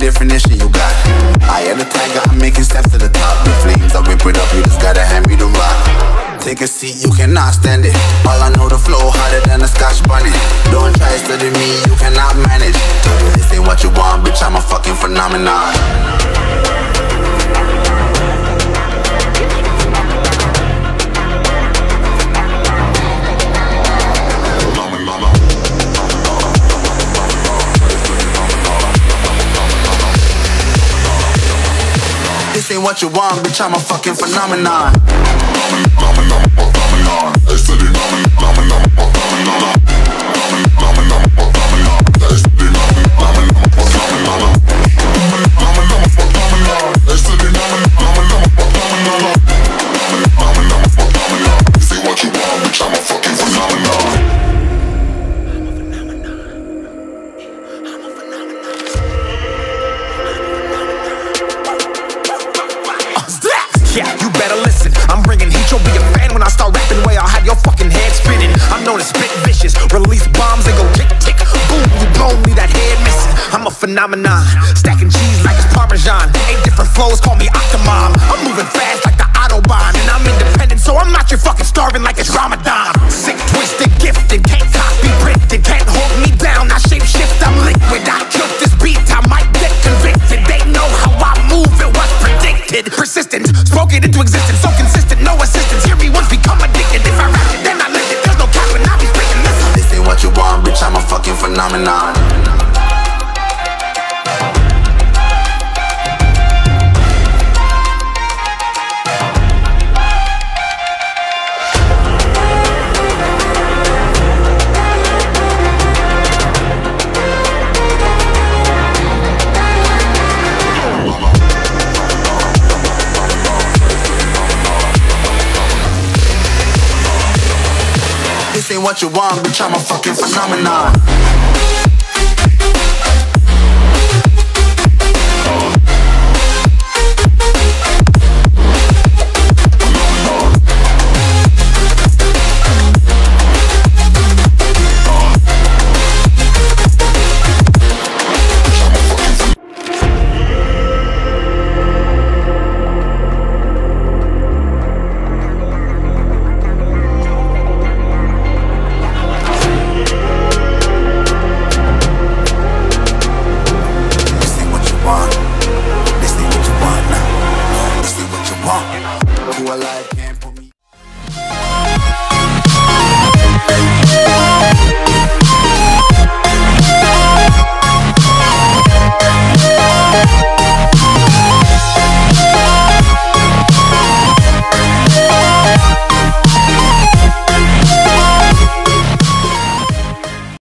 definition you got. I am the tiger, I'm making steps to the top. The flames, I whip it up, you just gotta hand me the rock. Take a seat, you cannot stand it. All I know, the flow harder than a Scotch bunny. Don't try studying me, you cannot manage. This ain't what you want, bitch, I'm a fucking phenomenon. This ain't what you want, bitch, I'm a fucking phenomenon. Yeah, you better listen. I'm bringing heat, you'll be a fan when I start rapping. Way I'll have your fucking head spinning. I'm known as spit vicious, release bombs and go tick tick. Boom, you blown me that head missing. I'm a phenomenon, stacking cheese like it's Parmesan. 8 different flows, call me Octomom. I'm moving fast like the Autobahn, and I'm independent, so I'm not your fucking starving like it's Ramadan. Sick, twisted, gifted, can't copy, printed, can't hold me down. I shape shift, I'm liquid. I killed this beat, I might get convicted. They know how I move, it was predicted. Persistent, spoke it into existence, so consistent, no assistance. Hear me once, become addicted. If I rap it, then I live it. There's no cap when I be speaking. Listen. This ain't what you want, bitch, I'm a fucking phenomenon. This ain't what you want, bitch, I'm a fucking phenomenon.